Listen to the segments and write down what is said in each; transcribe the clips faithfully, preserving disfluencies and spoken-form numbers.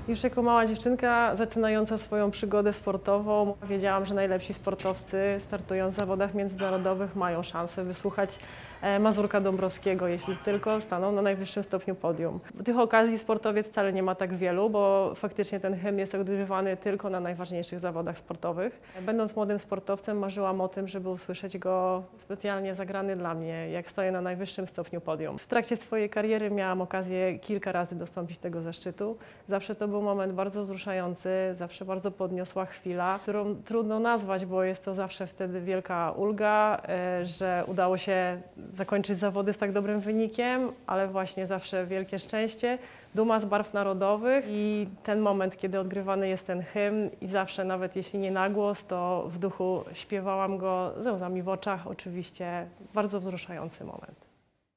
Już jako mała dziewczynka zaczynająca swoją przygodę sportową wiedziałam, że najlepsi sportowcy startując w zawodach międzynarodowych mają szansę wysłuchać Mazurka Dąbrowskiego, jeśli tylko staną na najwyższym stopniu podium. Tych okazji sportowiec wcale nie ma tak wielu, bo faktycznie ten hymn jest odgrywany tylko na najważniejszych zawodach sportowych. Będąc młodym sportowcem marzyłam o tym, żeby usłyszeć go specjalnie zagrany dla mnie, jak stoję na najwyższym stopniu podium. W trakcie swojej kariery miałam okazję kilka razy dostąpić tego zaszczytu. Zawsze to był moment bardzo wzruszający, zawsze bardzo podniosła chwila, którą trudno nazwać, bo jest to zawsze wtedy wielka ulga, że udało się zakończyć zawody z tak dobrym wynikiem, ale właśnie zawsze wielkie szczęście, duma z barw narodowych i ten moment, kiedy odgrywany jest ten hymn i zawsze, nawet jeśli nie na głos, to w duchu śpiewałam go ze łzami w oczach, oczywiście bardzo wzruszający moment.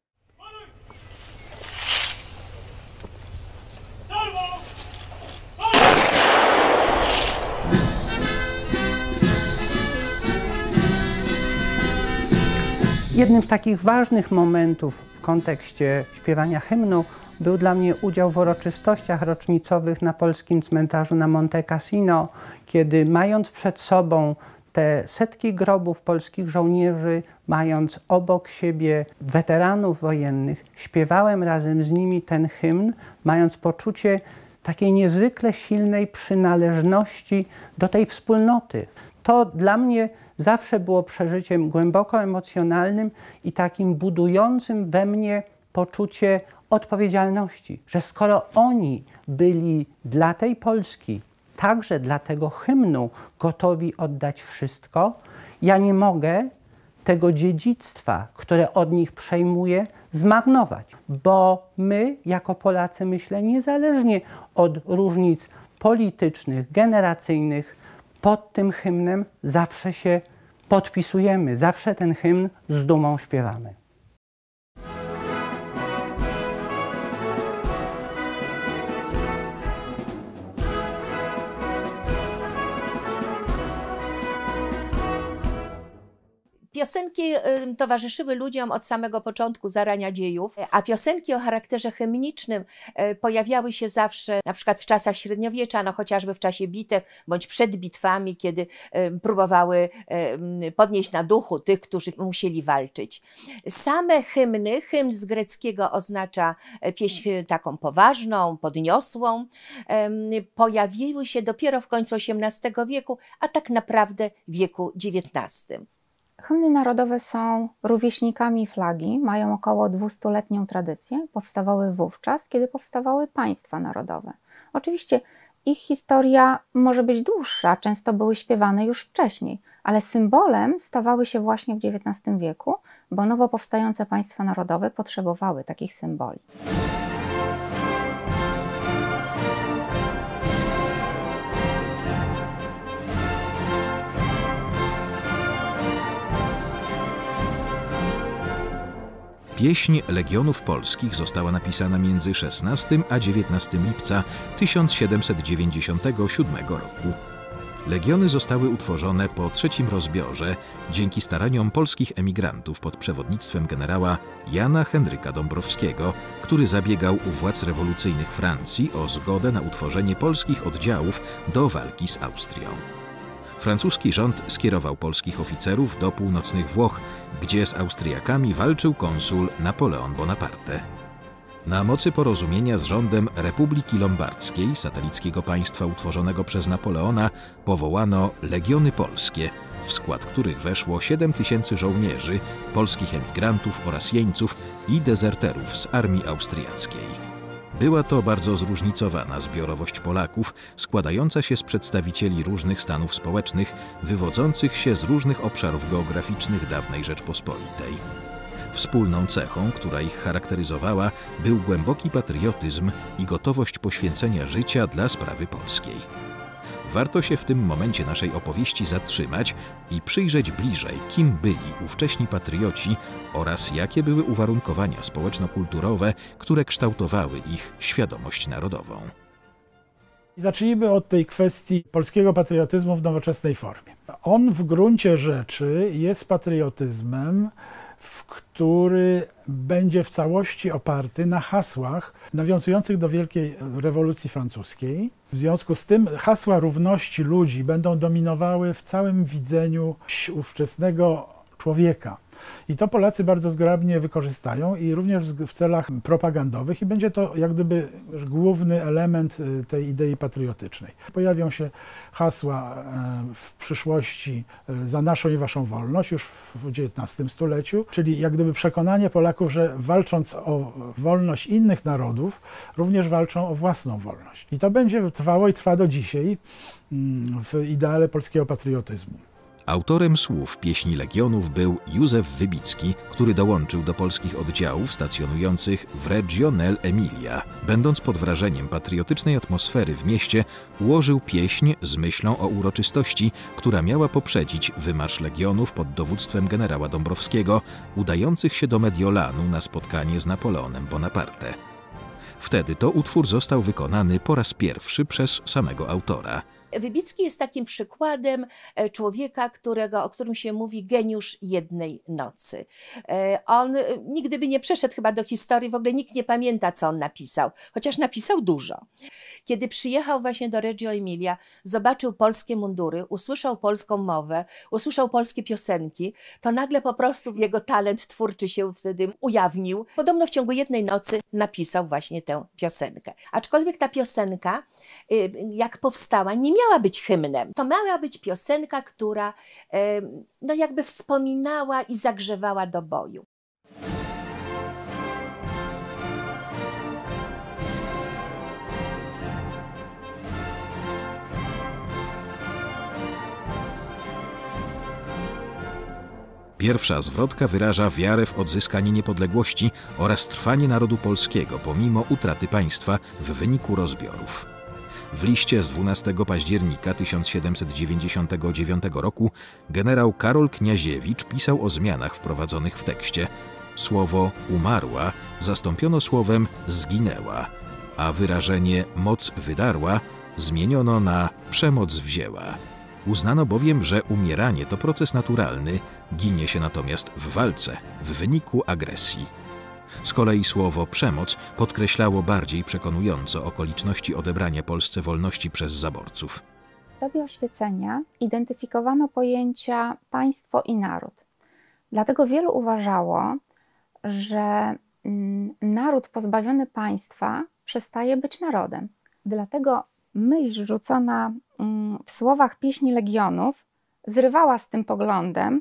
Jednym z takich ważnych momentów w kontekście śpiewania hymnu był dla mnie udział w uroczystościach rocznicowych na polskim cmentarzu na Monte Cassino, kiedy mając przed sobą te setki grobów polskich żołnierzy, mając obok siebie weteranów wojennych, śpiewałem razem z nimi ten hymn, mając poczucie takiej niezwykle silnej przynależności do tej wspólnoty. To dla mnie zawsze było przeżyciem głęboko emocjonalnym i takim budującym we mnie poczucie odpowiedzialności, że skoro oni byli dla tej Polski, także dla tego hymnu gotowi oddać wszystko, ja nie mogę tego dziedzictwa, które od nich przejmuję, zmarnować. Bo my, jako Polacy, myślę, niezależnie od różnic politycznych, generacyjnych, pod tym hymnem zawsze się podpisujemy, zawsze ten hymn z dumą śpiewamy. Piosenki towarzyszyły ludziom od samego początku zarania dziejów, a piosenki o charakterze hymnicznym pojawiały się zawsze na przykład w czasach średniowiecza, no chociażby w czasie bitew bądź przed bitwami, kiedy próbowały podnieść na duchu tych, którzy musieli walczyć. Same hymny, hymn z greckiego oznacza pieśń taką poważną, podniosłą, pojawiły się dopiero w końcu osiemnastego wieku, a tak naprawdę w wieku dziewiętnastym. Hymny narodowe są rówieśnikami flagi, mają około dwustuletnią tradycję, powstawały wówczas, kiedy powstawały państwa narodowe. Oczywiście ich historia może być dłuższa, często były śpiewane już wcześniej, ale symbolem stawały się właśnie w dziewiętnastym wieku, bo nowo powstające państwa narodowe potrzebowały takich symboli. Pieśń Legionów Polskich została napisana między szesnastym a dziewiętnastym lipca tysiąc siedemset dziewięćdziesiątego siódmego roku. Legiony zostały utworzone po trzecim rozbiorze dzięki staraniom polskich emigrantów pod przewodnictwem generała Jana Henryka Dąbrowskiego, który zabiegał u władz rewolucyjnych Francji o zgodę na utworzenie polskich oddziałów do walki z Austrią. Francuski rząd skierował polskich oficerów do północnych Włoch, gdzie z Austriakami walczył konsul Napoleon Bonaparte. Na mocy porozumienia z rządem Republiki Lombardzkiej, satelickiego państwa utworzonego przez Napoleona, powołano Legiony Polskie, w skład których weszło siedem tysięcy żołnierzy, polskich emigrantów oraz jeńców i dezerterów z armii austriackiej. Była to bardzo zróżnicowana zbiorowość Polaków, składająca się z przedstawicieli różnych stanów społecznych, wywodzących się z różnych obszarów geograficznych dawnej Rzeczpospolitej. Wspólną cechą, która ich charakteryzowała, był głęboki patriotyzm i gotowość poświęcenia życia dla sprawy polskiej. Warto się w tym momencie naszej opowieści zatrzymać i przyjrzeć bliżej, kim byli ówcześni patrioci oraz jakie były uwarunkowania społeczno-kulturowe, które kształtowały ich świadomość narodową. Zacznijmy od tej kwestii polskiego patriotyzmu w nowoczesnej formie. On w gruncie rzeczy jest patriotyzmem w który będzie w całości oparty na hasłach nawiązujących do Wielkiej Rewolucji Francuskiej. W związku z tym hasła równości ludzi będą dominowały w całym widzeniu ówczesnego człowieka. I to Polacy bardzo zgrabnie wykorzystają i również w celach propagandowych i będzie to jak gdyby główny element tej idei patriotycznej. Pojawią się hasła w przyszłości za naszą i waszą wolność już w dziewiętnastym stuleciu, czyli jak gdyby przekonanie Polaków, że walcząc o wolność innych narodów, również walczą o własną wolność. I to będzie trwało i trwa do dzisiaj w ideale polskiego patriotyzmu. Autorem słów Pieśni Legionów był Józef Wybicki, który dołączył do polskich oddziałów stacjonujących w Reggio nell'Emilia. Będąc pod wrażeniem patriotycznej atmosfery w mieście, ułożył pieśń z myślą o uroczystości, która miała poprzedzić wymarsz legionów pod dowództwem generała Dąbrowskiego, udających się do Mediolanu na spotkanie z Napoleonem Bonaparte. Wtedy to utwór został wykonany po raz pierwszy przez samego autora. Wybicki jest takim przykładem człowieka, którego, o którym się mówi geniusz jednej nocy. On nigdy by nie przeszedł chyba do historii, w ogóle nikt nie pamięta, co on napisał, chociaż napisał dużo. Kiedy przyjechał właśnie do Reggio Emilia, zobaczył polskie mundury, usłyszał polską mowę, usłyszał polskie piosenki, to nagle po prostu jego talent twórczy się wtedy ujawnił. Podobno w ciągu jednej nocy napisał właśnie tę piosenkę. Aczkolwiek ta piosenka, jak powstała, nie miała miała być hymnem. To miała być piosenka, która no jakby wspominała i zagrzewała do boju. Pierwsza zwrotka wyraża wiarę w odzyskanie niepodległości oraz trwanie narodu polskiego pomimo utraty państwa w wyniku rozbiorów. W liście z dwunastego października tysiąc siedemset dziewięćdziesiątego dziewiątego roku generał Karol Kniaziewicz pisał o zmianach wprowadzonych w tekście. Słowo umarła zastąpiono słowem zginęła, a wyrażenie moc wydarła zmieniono na przemoc wzięła. Uznano bowiem, że umieranie to proces naturalny, ginie się natomiast w walce, w wyniku agresji. Z kolei słowo przemoc podkreślało bardziej przekonująco okoliczności odebrania Polsce wolności przez zaborców. W dobie oświecenia identyfikowano pojęcia państwo i naród. Dlatego wielu uważało, że naród pozbawiony państwa przestaje być narodem. Dlatego myśl rzucona w słowach Pieśni Legionów zrywała z tym poglądem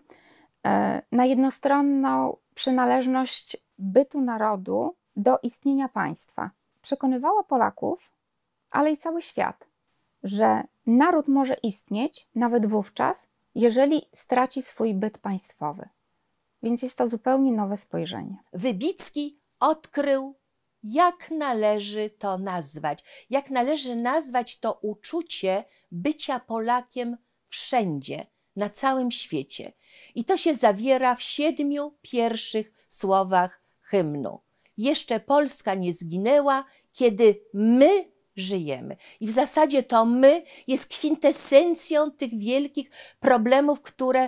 na jednostronną przynależność bytu narodu do istnienia państwa. Przekonywała Polaków, ale i cały świat, że naród może istnieć nawet wówczas, jeżeli straci swój byt państwowy. Więc jest to zupełnie nowe spojrzenie. Wybicki odkrył, jak należy to nazwać, jak należy nazwać to uczucie bycia Polakiem wszędzie, na całym świecie. I to się zawiera w siedmiu pierwszych słowach hymnu. Jeszcze Polska nie zginęła, kiedy my żyjemy. I w zasadzie to my jest kwintesencją tych wielkich problemów, które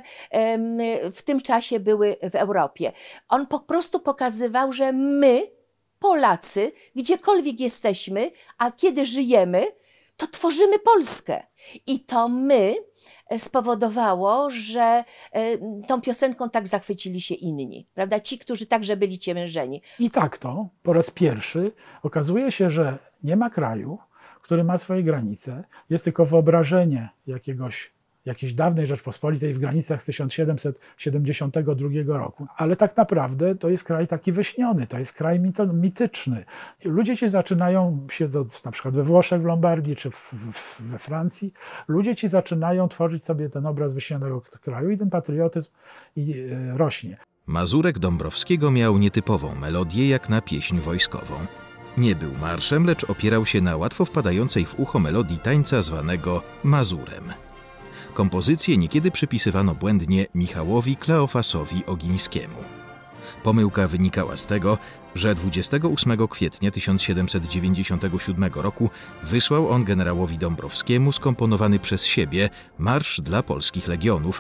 w tym czasie były w Europie. On po prostu pokazywał, że my, Polacy, gdziekolwiek jesteśmy, a kiedy żyjemy, to tworzymy Polskę. I to my spowodowało, że tą piosenką tak zachwycili się inni, prawda? Ci, którzy także byli ciemiężeni. I tak to po raz pierwszy okazuje się, że nie ma kraju, który ma swoje granice, jest tylko wyobrażenie jakiegoś jakiejś dawnej Rzeczpospolitej w granicach z tysiąc siedemset siedemdziesiątego drugiego roku. Ale tak naprawdę to jest kraj taki wyśniony, to jest kraj mito, mityczny. Ludzie ci zaczynają, siedząc na przykład we Włoszech, w Lombardii czy w, w, we Francji, ludzie ci zaczynają tworzyć sobie ten obraz wyśnionego kraju i ten patriotyzm i, y, rośnie. Mazurek Dąbrowskiego miał nietypową melodię jak na pieśń wojskową. Nie był marszem, lecz opierał się na łatwo wpadającej w ucho melodii tańca zwanego mazurem. Kompozycję niekiedy przypisywano błędnie Michałowi Kleofasowi Ogińskiemu. Pomyłka wynikała z tego, że dwudziestego ósmego kwietnia tysiąc siedemset dziewięćdziesiątego siódmego roku wysłał on generałowi Dąbrowskiemu skomponowany przez siebie marsz dla polskich legionów,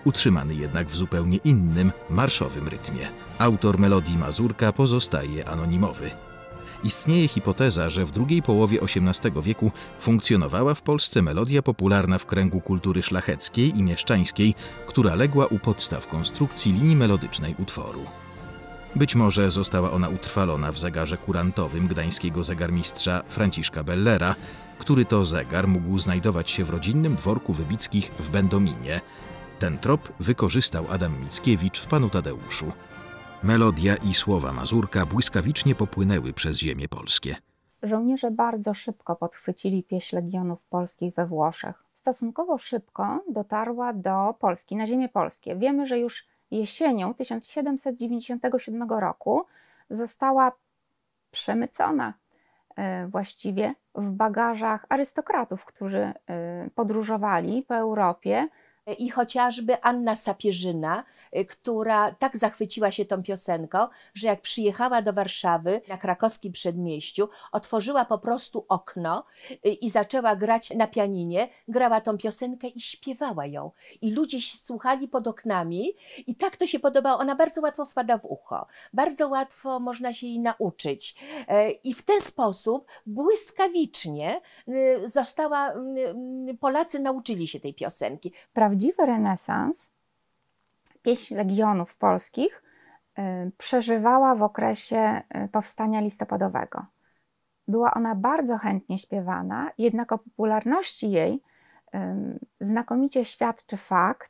utrzymany jednak w zupełnie innym, marszowym rytmie. Autor melodii Mazurka pozostaje anonimowy. Istnieje hipoteza, że w drugiej połowie osiemnastego wieku funkcjonowała w Polsce melodia popularna w kręgu kultury szlacheckiej i mieszczańskiej, która legła u podstaw konstrukcji linii melodycznej utworu. Być może została ona utrwalona w zegarze kurantowym gdańskiego zegarmistrza Franciszka Bellera, który to zegar mógł znajdować się w rodzinnym dworku Wybickich w Będominie. Ten trop wykorzystał Adam Mickiewicz w Panu Tadeuszu. Melodia i słowa Mazurka błyskawicznie popłynęły przez ziemie polskie. Żołnierze bardzo szybko podchwycili pieśń Legionów Polskich we Włoszech. Stosunkowo szybko dotarła do Polski, na ziemię polskie. Wiemy, że już jesienią tysiąc siedemset dziewięćdziesiątego siódmego roku została przemycona właściwie w bagażach arystokratów, którzy podróżowali po Europie. I chociażby Anna Sapierzyna, która tak zachwyciła się tą piosenką, że jak przyjechała do Warszawy na krakowskim przedmieściu, otworzyła po prostu okno i zaczęła grać na pianinie, grała tą piosenkę i śpiewała ją. I ludzie słuchali pod oknami i tak to się podobało. Ona bardzo łatwo wpada w ucho, bardzo łatwo można się jej nauczyć. I w ten sposób błyskawicznie została, Polacy nauczyli się tej piosenki. Prawdziwy renesans pieśń Legionów Polskich przeżywała w okresie powstania listopadowego. Była ona bardzo chętnie śpiewana, jednak o popularności jej znakomicie świadczy fakt,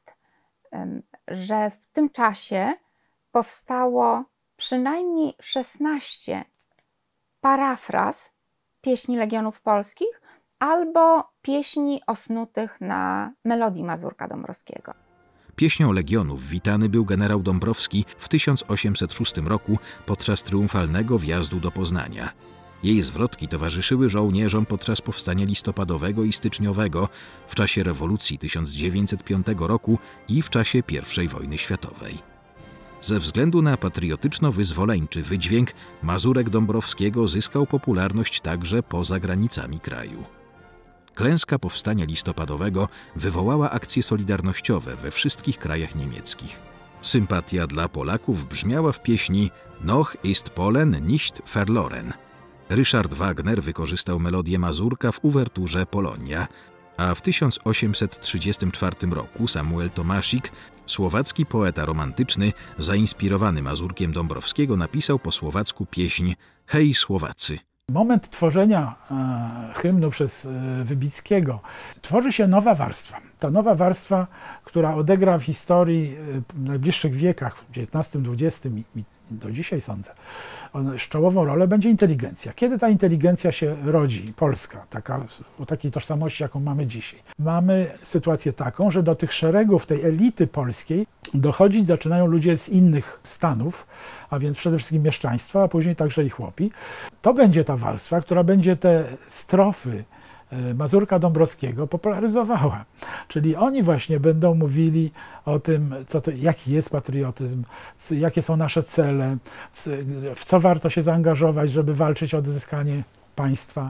że w tym czasie powstało przynajmniej szesnaście parafraz pieśni Legionów Polskich albo pieśni osnutych na melodii Mazurka Dąbrowskiego. Pieśnią Legionów witany był generał Dąbrowski w tysiąc osiemset szóstym roku podczas triumfalnego wjazdu do Poznania. Jej zwrotki towarzyszyły żołnierzom podczas powstania listopadowego i styczniowego, w czasie rewolucji tysiąc dziewięćset piątego roku i w czasie pierwszej wojny światowej. Ze względu na patriotyczno-wyzwoleńczy wydźwięk Mazurek Dąbrowskiego zyskał popularność także poza granicami kraju. Klęska powstania listopadowego wywołała akcje solidarnościowe we wszystkich krajach niemieckich. Sympatia dla Polaków brzmiała w pieśni Noch ist Polen nicht verloren. Ryszard Wagner wykorzystał melodię Mazurka w uwerturze Polonia, a w tysiąc osiemset trzydziestym czwartym roku Samuel Tomasik, słowacki poeta romantyczny, zainspirowany Mazurkiem Dąbrowskiego, napisał po słowacku pieśń Hej Słowacy. Moment tworzenia e, hymnu przez e, Wybickiego tworzy się nowa warstwa. Ta nowa warstwa, która odegra w historii e, w najbliższych wiekach, w dziewiętnastym, dwudziestym i, i do dzisiaj sądzę, szczególną rolę będzie inteligencja. Kiedy ta inteligencja się rodzi, polska, taka, o takiej tożsamości, jaką mamy dzisiaj? Mamy sytuację taką, że do tych szeregów tej elity polskiej dochodzić zaczynają ludzie z innych stanów, a więc przede wszystkim mieszczaństwa, a później także i chłopi. To będzie ta warstwa, która będzie te strofy Mazurka Dąbrowskiego popularyzowała. Czyli oni właśnie będą mówili o tym, co to, jaki jest patriotyzm, jakie są nasze cele, w co warto się zaangażować, żeby walczyć o odzyskanie państwa.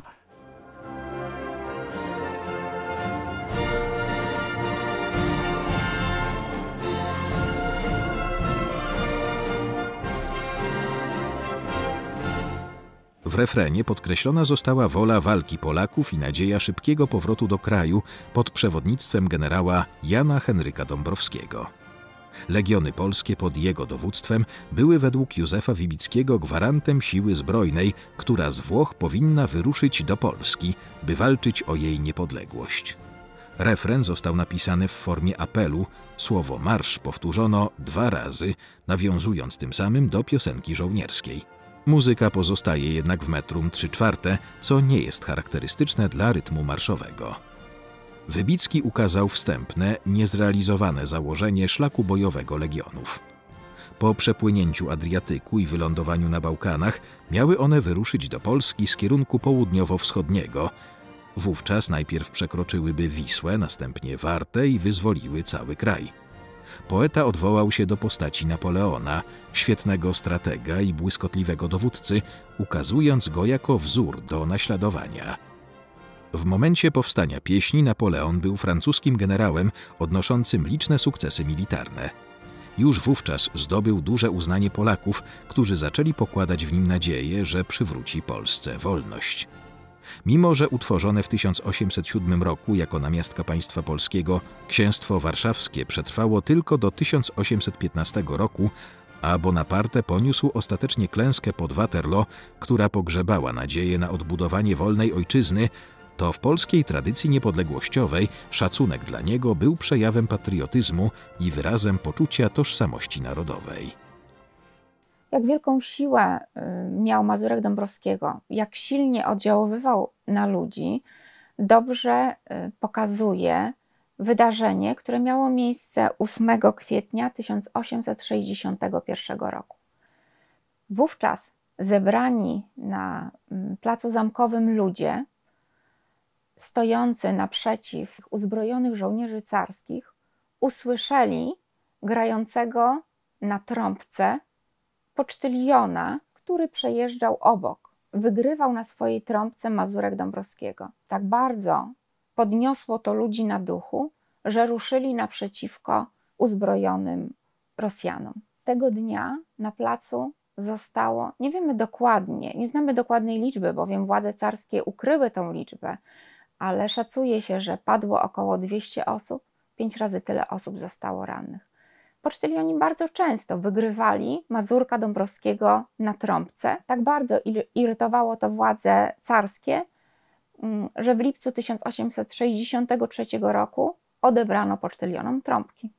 W refrenie podkreślona została wola walki Polaków i nadzieja szybkiego powrotu do kraju pod przewodnictwem generała Jana Henryka Dąbrowskiego. Legiony polskie pod jego dowództwem były według Józefa Wybickiego gwarantem siły zbrojnej, która z Włoch powinna wyruszyć do Polski, by walczyć o jej niepodległość. Refren został napisany w formie apelu, słowo marsz powtórzono dwa razy, nawiązując tym samym do piosenki żołnierskiej. Muzyka pozostaje jednak w metrum trzy czwarte, co nie jest charakterystyczne dla rytmu marszowego. Wybicki ukazał wstępne, niezrealizowane założenie szlaku bojowego Legionów. Po przepłynięciu Adriatyku i wylądowaniu na Bałkanach miały one wyruszyć do Polski z kierunku południowo-wschodniego. Wówczas najpierw przekroczyłyby Wisłę, następnie Wartę i wyzwoliły cały kraj. Poeta odwołał się do postaci Napoleona, świetnego stratega i błyskotliwego dowódcy, ukazując go jako wzór do naśladowania. W momencie powstania pieśni Napoleon był francuskim generałem odnoszącym liczne sukcesy militarne. Już wówczas zdobył duże uznanie Polaków, którzy zaczęli pokładać w nim nadzieję, że przywróci Polsce wolność. Mimo że utworzone w tysiąc osiemset siódmym roku jako namiastka państwa polskiego, księstwo warszawskie przetrwało tylko do tysiąc osiemset piętnastego roku, a Bonaparte poniósł ostatecznie klęskę pod Waterloo, która pogrzebała nadzieję na odbudowanie wolnej ojczyzny, to w polskiej tradycji niepodległościowej szacunek dla niego był przejawem patriotyzmu i wyrazem poczucia tożsamości narodowej. Jak wielką siłę miał Mazurek Dąbrowskiego, jak silnie oddziaływał na ludzi, dobrze pokazuje wydarzenie, które miało miejsce ósmego kwietnia tysiąc osiemset sześćdziesiątego pierwszego roku. Wówczas zebrani na Placu Zamkowym ludzie, stojący naprzeciw uzbrojonych żołnierzy carskich, usłyszeli grającego na trąbce pocztyliona, który przejeżdżał obok. Wygrywał na swojej trąbce Mazurek Dąbrowskiego. Tak bardzo podniosło to ludzi na duchu, że ruszyli naprzeciwko uzbrojonym Rosjanom. Tego dnia na placu zostało, nie wiemy dokładnie, nie znamy dokładnej liczby, bowiem władze carskie ukryły tą liczbę, ale szacuje się, że padło około dwieście osób, pięć razy tyle osób zostało rannych. Pocztylioni bardzo często wygrywali Mazurka Dąbrowskiego na trąbce. Tak bardzo irytowało to władze carskie, że w lipcu tysiąc osiemset sześćdziesiątego trzeciego roku odebrano pocztylionom trąbki.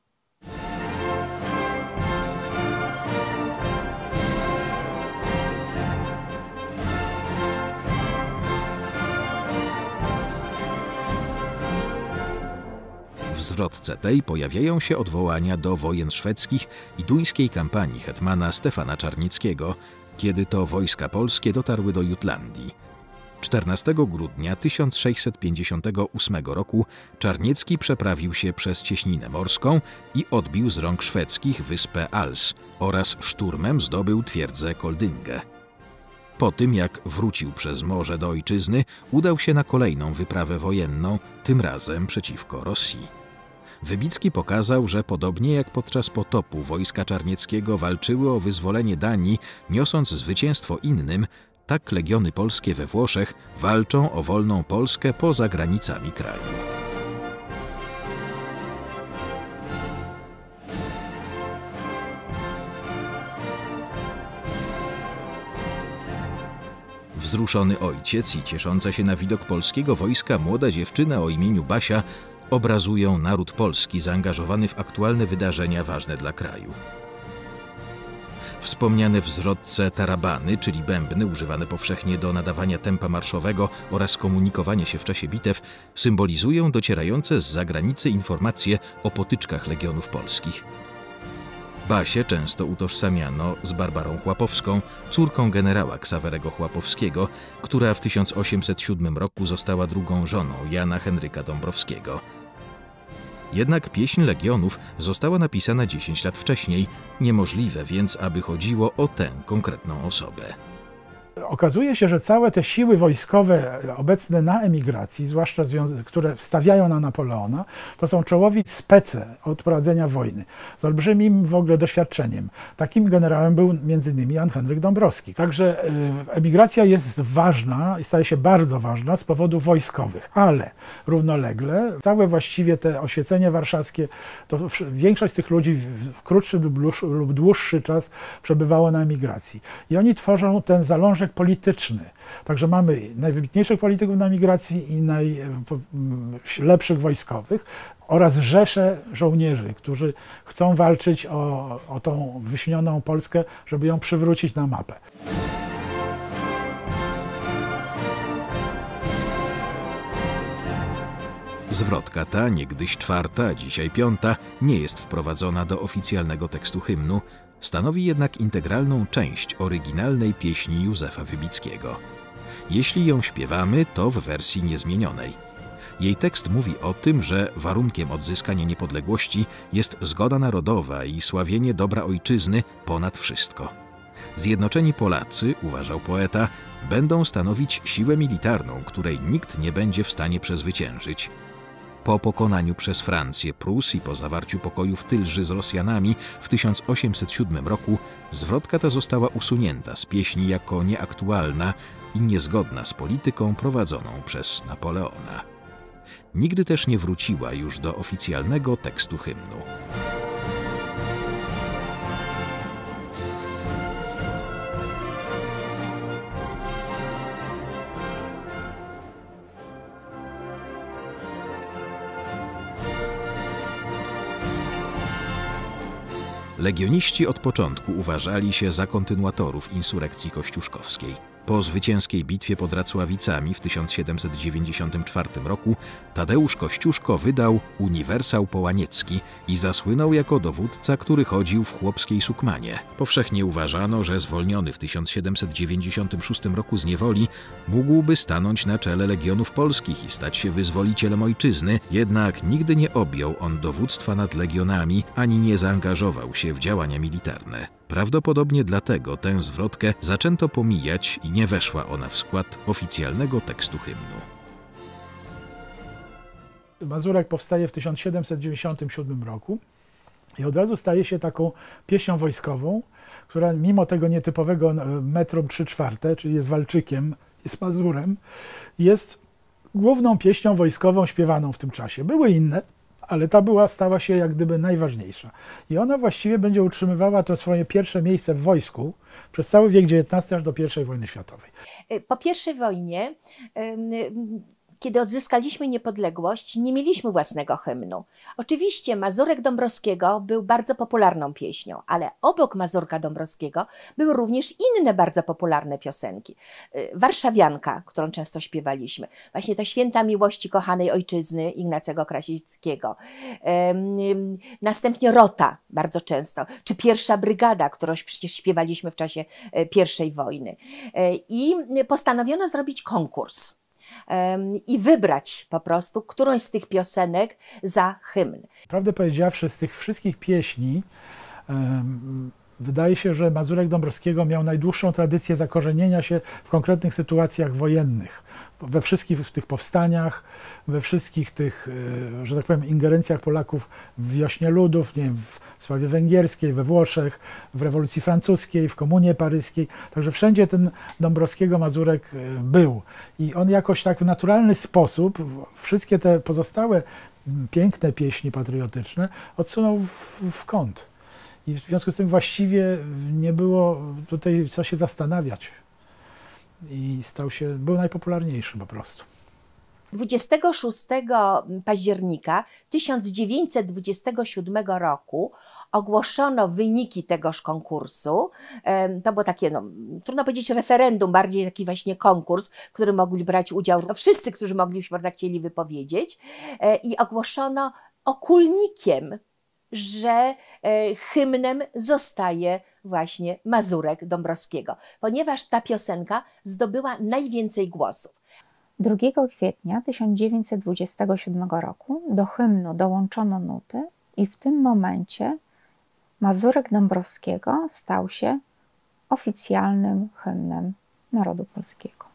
W zwrotce tej pojawiają się odwołania do wojen szwedzkich i duńskiej kampanii hetmana Stefana Czarnieckiego, kiedy to wojska polskie dotarły do Jutlandii. czternastego grudnia tysiąc sześćset pięćdziesiątego ósmego roku Czarniecki przeprawił się przez cieśninę morską i odbił z rąk szwedzkich wyspę Als oraz szturmem zdobył twierdzę Koldingę. Po tym, jak wrócił przez morze do ojczyzny, udał się na kolejną wyprawę wojenną, tym razem przeciwko Rosji. Wybicki pokazał, że podobnie jak podczas potopu wojska Czarnieckiego walczyły o wyzwolenie Danii, niosąc zwycięstwo innym, tak legiony polskie we Włoszech walczą o wolną Polskę poza granicami kraju. Wzruszony ojciec i ciesząca się na widok polskiego wojska młoda dziewczyna o imieniu Basia obrazują naród polski zaangażowany w aktualne wydarzenia ważne dla kraju. Wspomniane w zwrotce tarabany, czyli bębny używane powszechnie do nadawania tempa marszowego oraz komunikowania się w czasie bitew, symbolizują docierające z zagranicy informacje o potyczkach legionów polskich. Basię często utożsamiano z Barbarą Chłapowską, córką generała Ksawerego Chłapowskiego, która w tysiąc osiemset siódmym roku została drugą żoną Jana Henryka Dąbrowskiego. Jednak pieśń Legionów została napisana dziesięć lat wcześniej, niemożliwe więc, aby chodziło o tę konkretną osobę. Okazuje się, że całe te siły wojskowe obecne na emigracji, zwłaszcza które stawiają na Napoleona, to są czołowi spece od prowadzenia wojny, z olbrzymim w ogóle doświadczeniem. Takim generałem był między innymi Jan Henryk Dąbrowski. Także emigracja jest ważna i staje się bardzo ważna z powodów wojskowych, ale równolegle całe właściwie te oświecenie warszawskie, to większość z tych ludzi w krótszy lub dłuższy czas przebywało na emigracji. I oni tworzą ten zalążek polityczny. Także mamy najwybitniejszych polityków na migracji i najlepszych wojskowych oraz rzesze żołnierzy, którzy chcą walczyć o, o tą wyśnioną Polskę, żeby ją przywrócić na mapę. Zwrotka ta, niegdyś czwarta, a dzisiaj piąta, nie jest wprowadzona do oficjalnego tekstu hymnu, stanowi jednak integralną część oryginalnej pieśni Józefa Wybickiego. Jeśli ją śpiewamy, to w wersji niezmienionej. Jej tekst mówi o tym, że warunkiem odzyskania niepodległości jest zgoda narodowa i sławienie dobra ojczyzny ponad wszystko. Zjednoczeni Polacy, uważał poeta, będą stanowić siłę militarną, której nikt nie będzie w stanie przezwyciężyć. Po pokonaniu przez Francję Prus i po zawarciu pokoju w Tylży z Rosjanami w tysiąc osiemset siódmym roku zwrotka ta została usunięta z pieśni jako nieaktualna i niezgodna z polityką prowadzoną przez Napoleona. Nigdy też nie wróciła już do oficjalnego tekstu hymnu. Legioniści od początku uważali się za kontynuatorów insurekcji kościuszkowskiej. Po zwycięskiej bitwie pod Racławicami w tysiąc siedemset dziewięćdziesiątym czwartym roku Tadeusz Kościuszko wydał Uniwersał Połaniecki i zasłynął jako dowódca, który chodził w chłopskiej sukmanie. Powszechnie uważano, że zwolniony w tysiąc siedemset dziewięćdziesiątym szóstym roku z niewoli mógłby stanąć na czele Legionów Polskich i stać się wyzwolicielem ojczyzny, jednak nigdy nie objął on dowództwa nad legionami ani nie zaangażował się w działania militarne. Prawdopodobnie dlatego tę zwrotkę zaczęto pomijać i nie weszła ona w skład oficjalnego tekstu hymnu. Mazurek powstaje w tysiąc siedemset dziewięćdziesiątym siódmym roku i od razu staje się taką pieśnią wojskową, która mimo tego nietypowego metrum trzy czwarte, czyli jest walczykiem, jest mazurem, jest główną pieśnią wojskową śpiewaną w tym czasie. Były inne, ale ta była, stała się jak gdyby najważniejsza. I ona właściwie będzie utrzymywała to swoje pierwsze miejsce w wojsku przez cały wiek dziewiętnasty aż do pierwszej wojny światowej. Po pierwszej wojnie, kiedy odzyskaliśmy niepodległość, nie mieliśmy własnego hymnu. Oczywiście Mazurek Dąbrowskiego był bardzo popularną pieśnią, ale obok Mazurka Dąbrowskiego były również inne bardzo popularne piosenki. Warszawianka, którą często śpiewaliśmy, właśnie to Święta Miłości Kochanej Ojczyzny Ignacego Krasickiego. Następnie Rota bardzo często, czy Pierwsza Brygada, którą przecież śpiewaliśmy w czasie pierwszej wojny. I postanowiono zrobić konkurs i wybrać po prostu którąś z tych piosenek za hymn. Prawdę powiedziawszy, z tych wszystkich pieśni um, wydaje się, że Mazurek Dąbrowskiego miał najdłuższą tradycję zakorzenienia się w konkretnych sytuacjach wojennych. We wszystkich w tych powstaniach, we wszystkich tych, że tak powiem, ingerencjach Polaków w wiośnie ludów, nie wiem, w sprawie węgierskiej, we Włoszech, w rewolucji francuskiej, w komunie paryskiej. Także wszędzie ten Dąbrowskiego Mazurek był. I on jakoś tak w naturalny sposób wszystkie te pozostałe piękne pieśni patriotyczne odsunął w, w kąt. I w związku z tym właściwie nie było tutaj co się zastanawiać. I stał się, był najpopularniejszy po prostu. dwudziestego szóstego października tysiąc dziewięćset dwudziestego siódmego roku ogłoszono wyniki tegoż konkursu. To było takie, no, trudno powiedzieć referendum, bardziej taki właśnie konkurs, w którym mogli brać udział no, wszyscy, którzy mogli się prawda, chcieli wypowiedzieć. I ogłoszono okulnikiem, że hymnem zostaje właśnie Mazurek Dąbrowskiego, ponieważ ta piosenka zdobyła najwięcej głosów. drugiego kwietnia tysiąc dziewięćset dwudziestego siódmego roku do hymnu dołączono nuty i w tym momencie Mazurek Dąbrowskiego stał się oficjalnym hymnem narodu polskiego.